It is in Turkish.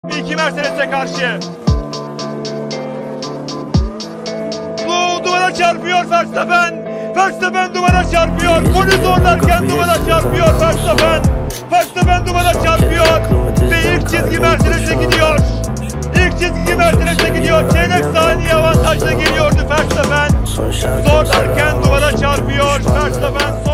İki Mercedes'e karşı. Bu duvara çarpıyor Verstappen. Verstappen duvara çarpıyor. Golü zorlarken duvara çarpıyor Verstappen. Verstappen duvara çarpıyor. Ve ilk çizgi Mercedes'e gidiyor. İlk çizgi Mercedes'e gidiyor. Çeyrek saniye avantajla geliyordu Verstappen. Zorlarken duvara çarpıyor Verstappen.